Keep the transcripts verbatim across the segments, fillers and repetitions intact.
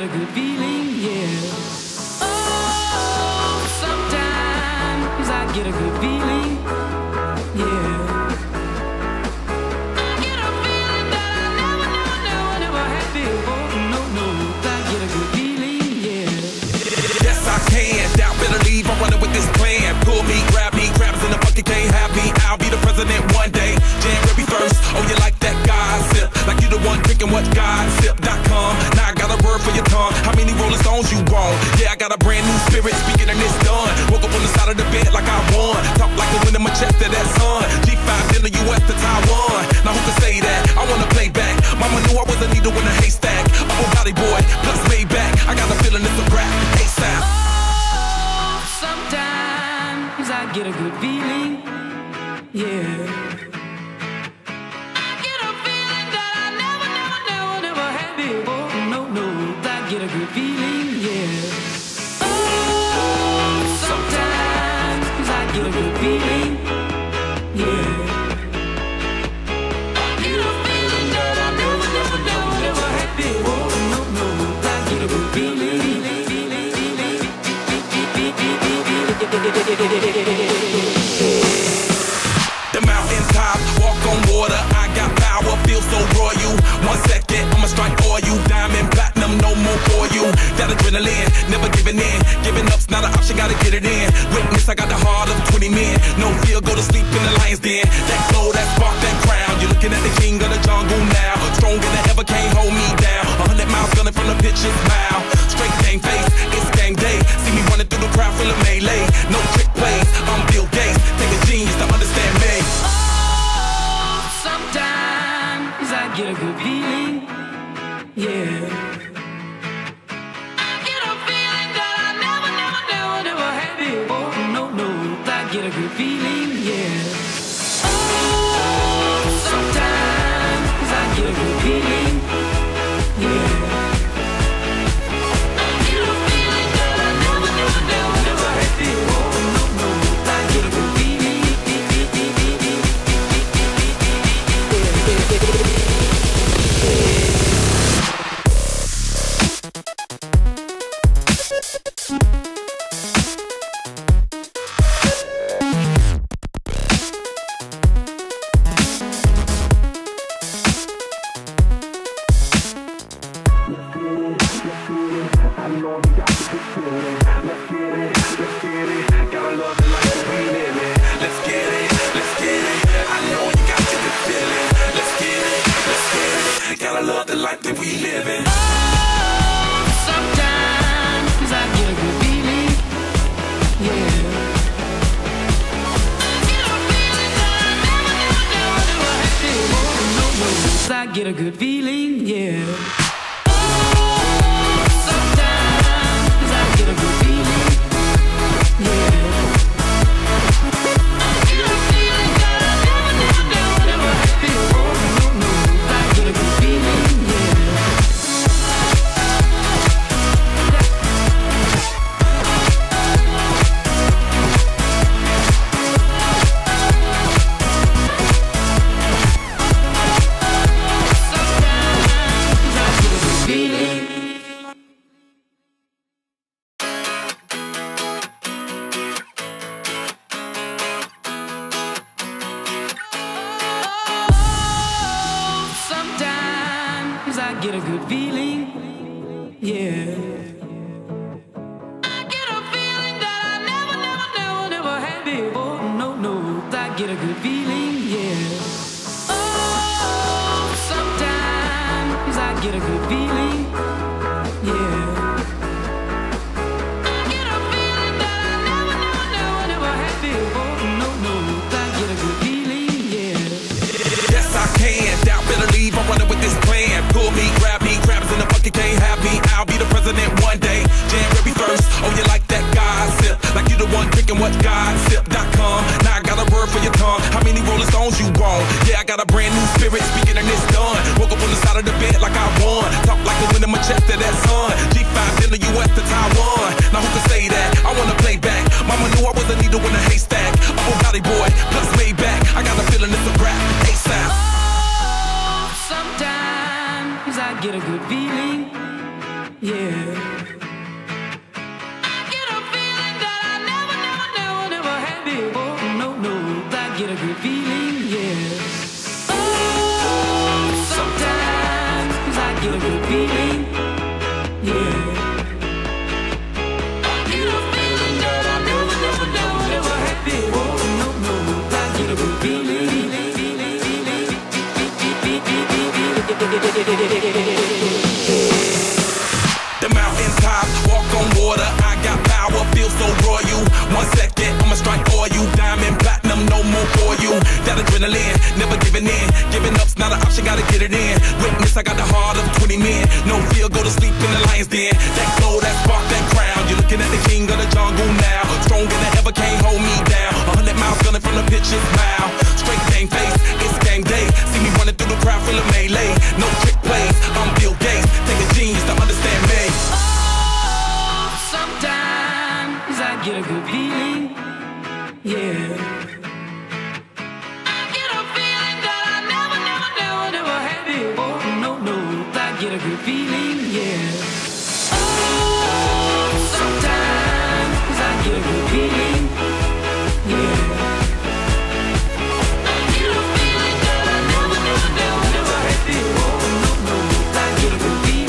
a good feeling, yeah. Oh, sometimes I get a good feeling, yeah. I get a feeling that I never, never, never, never had before. No, no, I get a good feeling, yeah. Yes, I can. Doubt better leave. I'm running with this plan. Pull me, grab me, crabs in the bucket can't have me. I'll be the president one day. January first. Oh, you like that gossip? Like you the one drinking what gossip dot com. Now I got a word for your tongue. How many Rolling Stones you want? Yeah, I got a brand new spirit speaking and it's done. Woke up on the side of the bed like I won. Talk like the wind in my chest to that sun. G five in the U S to Taiwan. Now who can say that? I wanna play back. Mama knew I was a needle in a haystack. Oh, body boy, plus Maybach. I got a feeling it's a rap. ASAP. Oh, sometimes I get a good feeling, yeah. Get a good feeling, yeah. Oh, sometimes I get a good feeling, yeah. I get a feeling that I never, never, never, never had before. No, no, I get a good feeling. The mountaintop, walk on water. I got power, feel so royal. One second, I'ma strike for you. Diamond, platinum, no more for you. That adrenaline, never giving in. Giving up's not an option, gotta get it in. Witness, I got the heart of twenty men. No fear, go to sleep in the lion's den. That glow, that spark, that crown. You're looking at the king of the jungle now. Stronger than ever, can't hold me down. A hundred miles gunning from the pitcher's mouth. Straight game face, it's game day. See me running through the crowd, full of melee. No trick plays, I'm Bill Gates. Take a genius to understand me. Oh, sometimes I get a good feeling, yeah. Get a good feeling, yeah. Oh, sometimes I get a good feeling, yeah. I get a feeling that I never, never, never, never had before. No, no, I get a good feeling. Get a good feeling, yeah. Oh, sometimes I get a good feeling, yeah. I get a feeling that I never, never, never, never had before. No, no, I get a good feeling, yeah. I get a good feeling, yeah. I get a feeling that I never, never, never, never had before. No, no, I get a good feeling, yeah. Oh, sometimes I get a good feeling, yeah. I get a feeling that I never, never, never, never had before. No, no, I get a good feeling, yeah. Yes, I can. Doubt better leave. I'm running with this plan. Pull me, grab me, crabs in the bucket can't have me. I'll be the president one day. January first. Oh, you like that gossip? Like you the one drinking what gossip dot com. Now I got a word for your tongue. How many Rolling Stones you want? Yeah, I got a brand new spirit speaking and it's done. Woke up on the side of the bed like I won. Talk like the wind in my chest to that sun. G five in the U S to Taiwan. Now who can say that? I wanna play back. Mama knew I was a needle in a haystack. Oh, body boy, plus Maybach. I got a feeling it's a rap. ASAP. Oh, sometimes I get a good feeling, yeah. The mountaintop, walk on water, I got power, feel so royal. One second, I'ma strike for you. Diamond, platinum, no more for you. That adrenaline, never giving in. Giving up's not an option, gotta get it in. Witness, I got the heart of twenty men. No fear, go to sleep in the lion's den. That glow, that spark, that crown. You're looking at the king of the jungle now. Stronger than ever, can't hold me down. A hundred miles gunning from the pitcher's mouth. Straight game face, it's game day. See me running through the crowd, full of melee. No trick plays, I'm Bill Gates. Take a genius to understand me. Oh, sometimes I get a good feeling, yeah. I get a feeling that I never, never, never, never had before. No, no, I get a good feeling, yeah. Oh, sometimes I get a good feeling, yeah. I get a feeling that I never, never, never, never had before. No, no, I get a good feeling.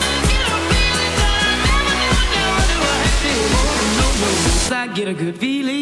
I get a good feeling.